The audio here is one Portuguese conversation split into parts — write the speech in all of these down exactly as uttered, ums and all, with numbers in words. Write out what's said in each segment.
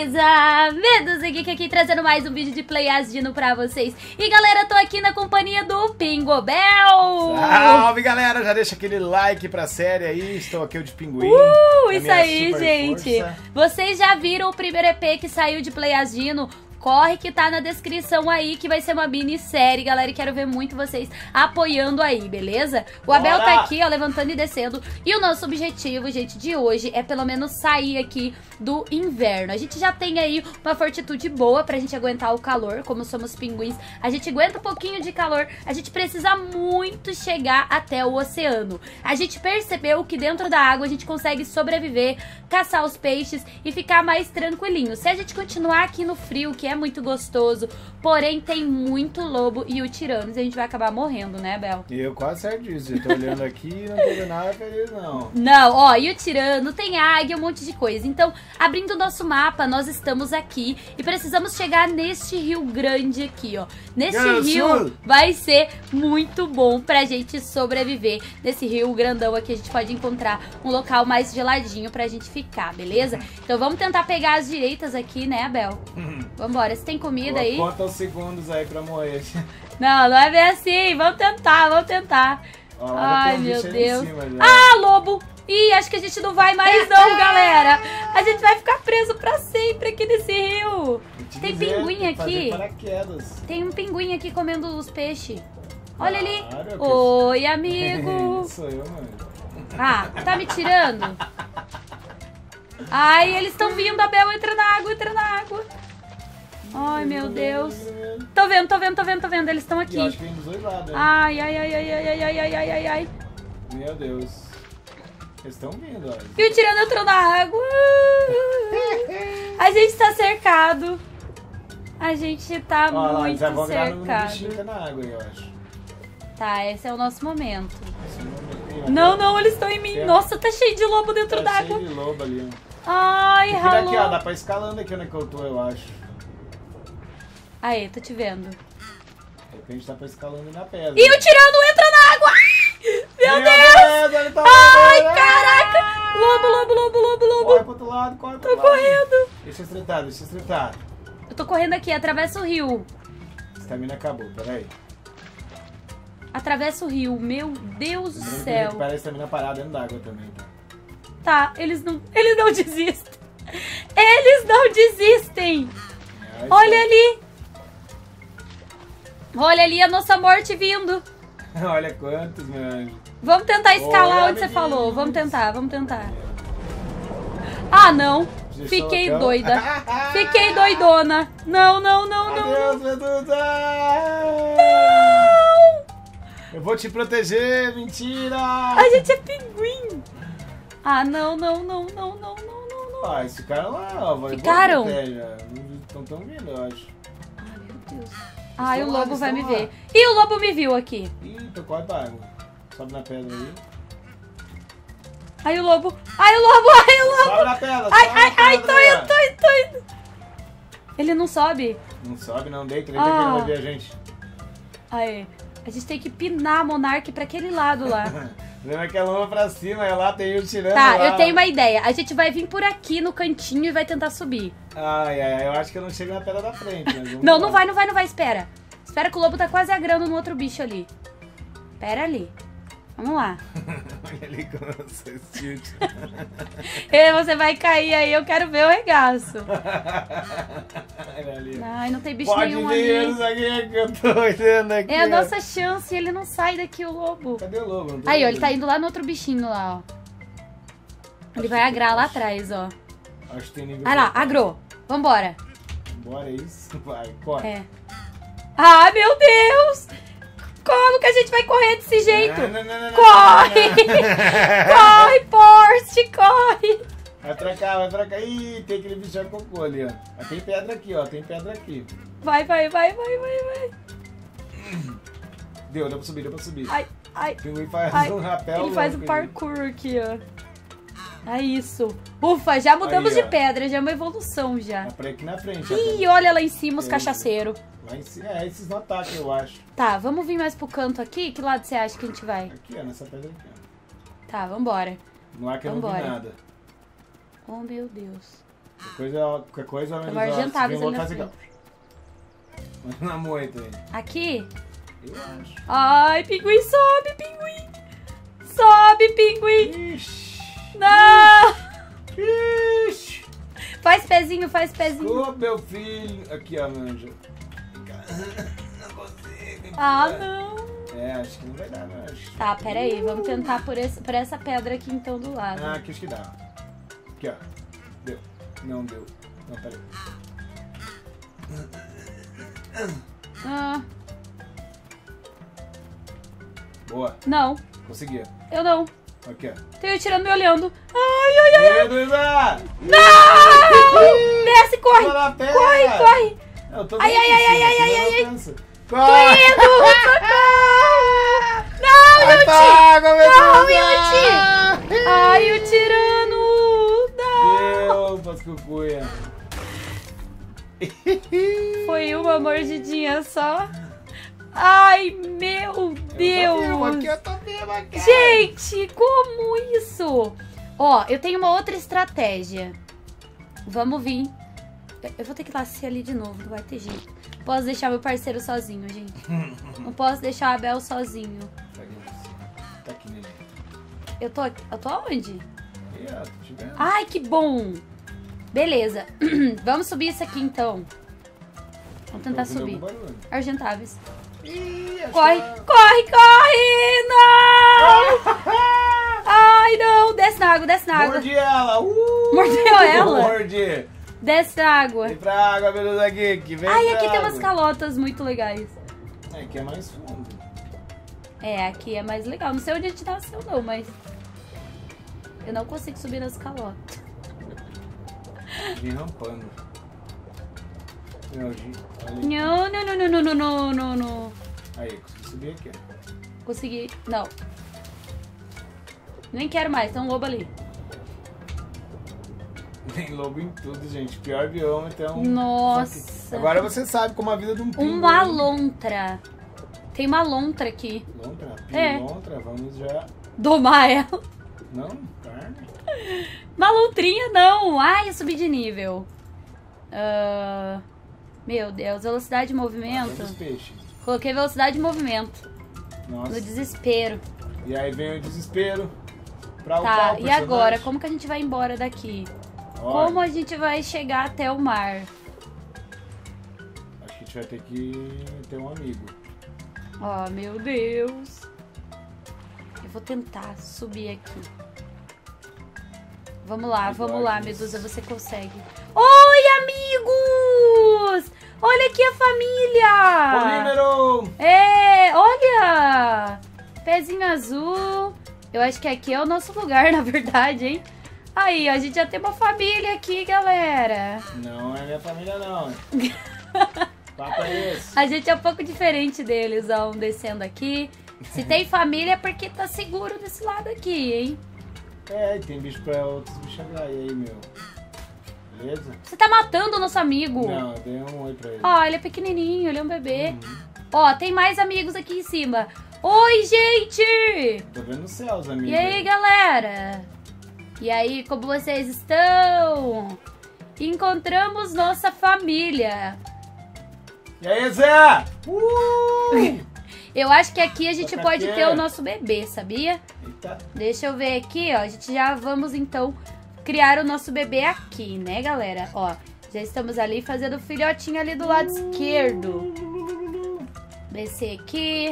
beleza? Medusa Geek aqui trazendo mais um vídeo de Play Asdino pra vocês. E galera, tô aqui na companhia do Pingobel. Salve galera, já deixa aquele like pra série aí, estou aqui o de Pinguim. Uh, isso aí, gente. Força. Vocês já viram o primeiro E P que saiu de Play Asdino? Corre que tá na descrição aí, que vai ser uma minissérie, galera, e quero ver muito vocês apoiando aí, beleza? O Abel Bora! tá aqui, ó, levantando e descendo, e o nosso objetivo, gente, de hoje é pelo menos sair aqui do inverno. A gente já tem aí uma fortitude boa pra gente aguentar o calor, como somos pinguins, a gente aguenta um pouquinho de calor, a gente precisa muito chegar até o oceano. A gente percebeu que dentro da água a gente consegue sobreviver, caçar os peixes e ficar mais tranquilinho. Se a gente continuar aqui no frio, que é muito gostoso, porém tem muito lobo e o Tiranos, e a gente vai acabar morrendo, né, Bel? Eu quase certo disso, eu tô olhando aqui e não tô vendo nada feliz, não. Não, ó, e o Tirano, tem águia, um monte de coisa. Então, abrindo o nosso mapa, nós estamos aqui e precisamos chegar neste rio grande aqui, ó. Neste Grande rio Sul. vai ser muito bom pra gente sobreviver. Nesse rio grandão aqui a gente pode encontrar um local mais geladinho pra gente ficar, beleza? Então vamos tentar pegar as direitas aqui, né, Abel? Vambora, você tem comida aí? Conta os segundos aí pra morrer. Não, não é bem assim, vamos tentar, vamos tentar. Ó, lá Ai, tem um meu bicho ali em Deus. cima já. Ah, lobo! Ih, acho que a gente não vai mais não, galera. A gente vai ficar preso pra sempre aqui nesse rio. Vou te Tem dizer, pinguim tem que fazer aqui. paraquedas. Tem um pinguim aqui comendo os peixes. Olha ali. Claro, que- Oi, amigo. Sou eu, mano. Ah, tá me tirando? Ai, eles estão vindo. A Bel entra na água, entra na água. Ai, meu Deus. Tô vendo, tô vendo, tô vendo, tô vendo. Eles estão E eu acho aqui. que vem dos dois lados, hein? Ai, ai, ai, ai, ai, ai, ai, ai, ai, ai, ai. Meu Deus. Eles estão vindo, olha. E o Tirano entrou na água. A gente tá cercado. A gente tá Ó lá, eles muito já vão virar no no bichinho que cercado. tá na água aí, eu acho. Tá, esse é o nosso momento. Esse não é- Não, não, eles estão em mim. Tem- Nossa, tá cheio de lobo dentro Tá d'água. cheio de lobo ali, ó. Ai, Tem que vir aqui, ó, ralou. dá pra ir escalando aqui onde é que eu tô, eu acho. Aê, tô te vendo. De repente dá pra ir escalando na pedra. E o Tirano entra na água. Meu Meu Deus. Deus, ele tá Ai, morrendo. caraca. Lobo, lobo, lobo, lobo, Corre lobo. pro outro lado, corre pro Tô outro lado. correndo. Deixa eu estreitar, deixa eu estreitar. Eu tô correndo aqui, atravessa o rio. Estamina acabou, peraí. Atravessa o rio. Meu Deus do Lembrando que céu. recupera a estamina parada dentro d'água também, tá? Tá, eles não, eles não desistem. Eles não desistem. É, Olha ali. Olha ali a nossa morte vindo. Olha quantos, meu anjo. Vamos tentar escalar Oi, onde você amiguinhos. falou. Vamos tentar, vamos tentar. Ah, não. Já Fiquei soltão. doida. Fiquei doidona. Não, não, não, não. Adeus, Medusa! Eu vou te proteger, mentira! A gente é pinguim. Ah, não, não, não, não, não, não, não, não. Ah, esse cara lá, ó. vai- Ficaram? Estão tão vindo, eu acho. Ai, meu Deus. Ai, o Estão lá, lobo vai me estão lá. ver. E o lobo me viu aqui. Ih, tô quase pra água. Sobe na pedra aí. Ai, o lobo. Ai, o lobo. Ai, o lobo. Sobe na pedra, Ai, sobe ai, na ai, pedra tô aí, indo, ó. tô indo, tô indo. Ele não sobe? Não sobe, não deita, nem Ah. tem que ele vai ver a gente. Aí, a gente tem que pinar a Monark pra aquele lado lá. Lembra que é lomba pra cima, é lá tem o tirando. Tá, lá. eu tenho uma ideia. A gente vai vir por aqui no cantinho e vai tentar subir. Ai, ai, ai, eu acho que eu não chego na pedra da frente. Mas vamos Não, lá. não vai, não vai, não vai, espera. Espera que o lobo tá quase agrando no outro bicho ali. Pera ali. Vamos lá. Olha ali como você tilt. E você vai cair aí, eu quero ver o regaço. Olha ali. Ai, não tem bicho Pode nenhum vir ali. isso aqui que eu tô olhando aqui. É a ó. nossa chance, ele não sai daqui, o lobo. Cadê o lobo? Não tô Aí, ó, vendo. ele tá indo lá no outro bichinho lá, ó. Ele vai agrar lá atrás, ó. Acho que tem nível. Vai lá, agrou. Vambora. Bora, é isso. Vai, corre. É. Ai, meu Deus! Como que a gente vai correr desse jeito? Não, não, não, não, Corre! não, não. Corre, Porsche, corre! Vai pra cá, vai pra cá. Ih, tem aquele bichão cocô ali, ó. Mas tem pedra aqui, ó. Tem pedra aqui. Vai, vai, vai, vai, vai, vai. Deu, deu pra subir, deu pra subir. Ai, ai, O pinguim faz ai. um rapel. Ele faz o louco ali. parkour aqui, ó. É isso. Ufa, já mudamos Aí, de ó. pedra, já é uma evolução já. Dá pra ir aqui na frente. ó. Ih, olha lá em cima os É. cachaceiros. Lá em cima, é, esses não atacam, eu acho. Tá, vamos vir mais pro canto aqui? Que lado você acha que a gente vai? Aqui, ó, nessa pedra aqui, ó. Tá, vambora. No ar que eu não vi Vambora. nada. Oh, meu Deus. Qualquer coisa, qualquer coisa, Tem uma argentável ali na frente. Não muito aí. Aqui? Eu acho. Ai, pinguim, sobe, pinguim. Sobe, pinguim. Ixi. Não. Ixi. Faz pezinho, faz pezinho. Ô, meu filho. Aqui, ó, meu anjo. Não consigo. Ah, não. É, acho que não vai dar, não. Acho. Tá, pera aí. Vamos tentar por, esse, por essa pedra aqui, então, do lado. Ah, aqui acho que dá. Aqui, ó. Deu. Não deu. Não, peraí. Ah, Boa. não. Conseguia. Eu não. Aqui, ó. Tem eu tirando me olhando. Ai, ai, ai. Ei, Luísa! Não! Desce, corre. Tô na pedra. Corre, corre. Eu tô Ai, muito ai, em ai, cima, ai, ai, você ai, não ai, ai. alcança. Tô Corre! indo. Socorro. Não, Vai eu pra água, meu Não, Deus! Yuti. Ai, o tirano. Não. Meu, pascucuia. Foi uma mordidinha só. Ai, meu Deus. Eu tô vivo aqui, eu tô vivo aqui. Gente, como isso? Ó, eu tenho uma outra estratégia. Vamos vir. Eu vou ter que nascer ali de novo, não vai ter jeito. Posso deixar meu parceiro sozinho, gente. Não posso deixar a Abel sozinho. Tá aqui, neném. Eu tô aqui. Eu tô aonde? Aí, ó, tô te vendo. Ai, que bom. Beleza. Vamos subir isso aqui, então. Vamos tentar Tô ouvindo subir. algum barulho. Argentáveis. Ih, acho Corre, que corre, corre! Não! Ai, não! Desce na água, desce na água. Mordi ela! Uh! Mordeu ela? Mordi! Desce na água. Vem pra água, beleza, aqui, que vem Ai, pra aqui tem água. umas calotas muito legais. É, aqui é mais fundo. É, aqui é mais legal. Não sei onde a gente nasceu, não, mas... Eu não consigo subir nas calotas. Vim rampando. Meu, Gi, olha aí. Não, não, não, não, não, não, não, não. Aí, consegui subir aqui, ó. Consegui. Não. Nem quero mais, tem um lobo ali. Tem lobo em tudo, gente. Pior bioma, então... Nossa. Agora você sabe como a vida de um pinguim. Uma lontra. Tem uma lontra aqui. Lontra? É. Lontra, vamos já... Domar ela. Não, carne. Uma lontrinha não. Ai, eu subi de nível. Ah, meu Deus, velocidade de movimento. Olha os peixes. Coloquei velocidade de movimento. Nossa. No desespero. E aí vem o desespero pra Tá, upar o e personagem. agora? Como que a gente vai embora daqui? Olha, Como a gente vai chegar até o mar? acho que a gente vai ter que ter um amigo. Oh, meu Deus. Eu vou tentar subir aqui. Vamos lá, vamos lá, Medusa, você consegue. Oi, amigos! Olha aqui a família! Polímero! É, olha! Pezinho azul. Eu acho que aqui é o nosso lugar, na verdade, hein? Aí, ó, a gente já tem uma família aqui, galera. Não é minha família, não. Papo é esse? A gente é um pouco diferente deles, ó, um descendo aqui. Se tem família é porque tá seguro desse lado aqui, hein? É, e tem bicho pra outros bichos aí, aí, meu. Beleza? Você tá matando o nosso amigo. Não, eu dei um oi pra ele. Ó, ele é pequenininho, ele é um bebê. Uhum. Ó, tem mais amigos aqui em cima. Oi, gente! Tô vendo os céus, amigo. E aí, galera? E aí, como vocês estão? Encontramos nossa família. E aí, Zé? Uh! Eu acho que aqui a gente Toca pode aqui. ter o nosso bebê, sabia? Eita. Deixa eu ver aqui, ó. A gente já vamos, então, criar o nosso bebê aqui, né, galera? Ó, já estamos ali fazendo o filhotinho ali do lado esquerdo. Descer aqui.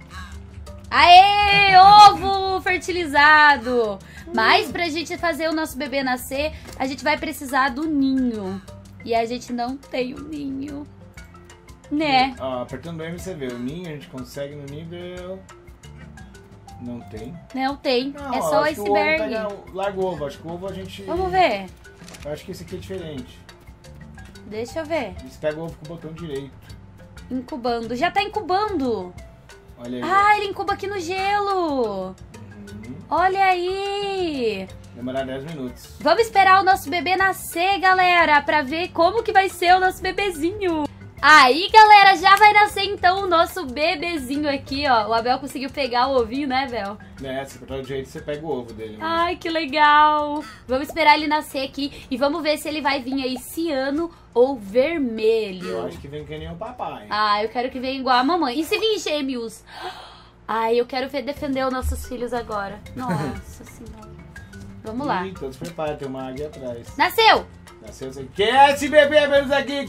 Aê, ovo fertilizado. Mas pra gente fazer o nosso bebê nascer, a gente vai precisar do ninho. E a gente não tem o ninho. Né? Ó, apertando o M você vê. O ninho a gente consegue no nível... Não tem. Não tem. Não, é eu só o acho que o ovo iceberg. pega- Larga o ovo. Acho que o ovo a gente... Vamos ver. Eu acho que esse aqui é diferente. Deixa eu ver. Você pega o ovo com o botão direito. Incubando. Já tá incubando. Olha aí. Ah, ele incuba aqui no gelo. Uhum. Olha aí. Demorar dez minutos. Vamos esperar o nosso bebê nascer, galera, pra ver como que vai ser o nosso bebezinho. Aí, galera, já vai nascer então o nosso bebezinho aqui, ó. O Abel conseguiu pegar o ovinho, né, Abel? É, se cortar o jeito, você pega o ovo dele. Né? Ai, que legal. Vamos esperar ele nascer aqui e vamos ver se ele vai vir aí ciano ou vermelho. Eu acho que vem que nem o papai. Ah, eu quero que venha igual a mamãe. E se vir gêmeos? Ai, eu quero ver defender os nossos filhos agora. Nossa senhora. Vamos lá. Ih, todos preparados, tem uma águia atrás. Nasceu! Nasceu assim. Quem é esse bebê menos aqui?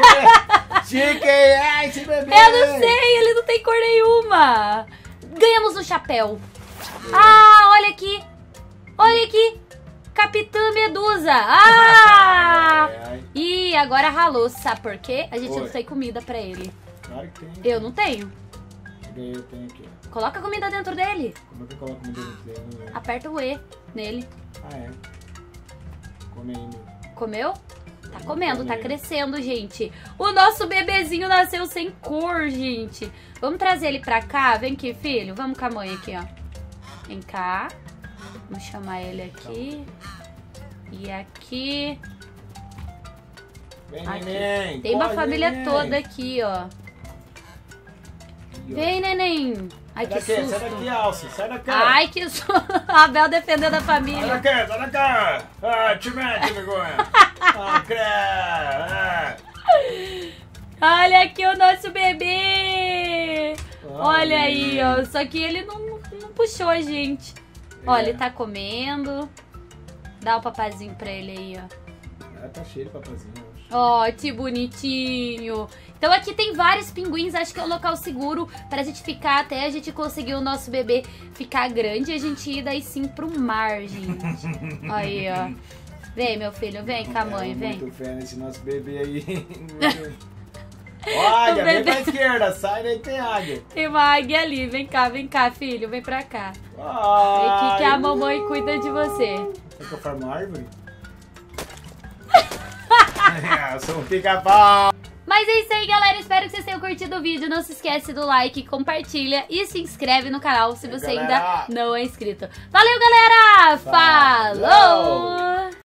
Quem é esse bebê? Eu não sei, ele não tem cor nenhuma. Ganhamos um chapéu. Ah, olha aqui. Olha aqui. Capitã Medusa. Ah! Ai, ai. E agora ralou, sabe por quê? A gente Oi. não tem comida pra ele. Claro que tem. Eu não tenho. Eu tenho aqui, ó. Coloca comida dentro dele. Como é que eu coloco comida dentro dele? Não lembro. Aperta o E nele. Ah, é. Come aí, meu. Comeu? Tá comendo, tá crescendo, gente. O nosso bebezinho nasceu sem cor, gente. Vamos trazer ele pra cá? Vem aqui, filho. Vamos com a mãe aqui, ó. Vem cá. Vamos chamar ele aqui. E aqui. Vem, Aqui. neném. Tem uma Corre, família neném. toda aqui, ó. Aqui, ó. Vem, neném. Ai, que Sai daqui, sai susto. daqui, Alce. Sai daqui. Ai, que susto. A Bel defendendo a Sai família. daqui, sai daqui. Ah, te mete, vergonha. Ah, crê. Ah. Olha aqui o nosso bebê. Olha Ai, aí, ó. Só que ele não, não puxou a gente. Ó, É. ele tá comendo. Dá o papazinho pra ele aí, ó. Ah, tá cheio de papazinho, eu acho. Ó, que bonitinho. Então aqui tem vários pinguins, acho que é um local seguro pra gente ficar até a gente conseguir o nosso bebê ficar grande e a gente ir daí sim pro mar, gente. Aí, ó. Vem, meu filho, vem com a mãe, Eu vem. muito fé nesse nosso bebê aí. Ó, águia, O vem bebê- pra esquerda, sai daí, tem águia. Tem uma águia ali, vem cá, vem cá, filho, vem pra cá. Vem Ai, aqui que a mamãe cuida de você. Quer que eu forme uma árvore? Eu sou um pica-pau. Mas é isso aí, galera. Espero que vocês tenham curtido o vídeo. Não se esquece do like, compartilha e se inscreve no canal se E você galera? ainda não é inscrito. Valeu, galera! Falou! Falou!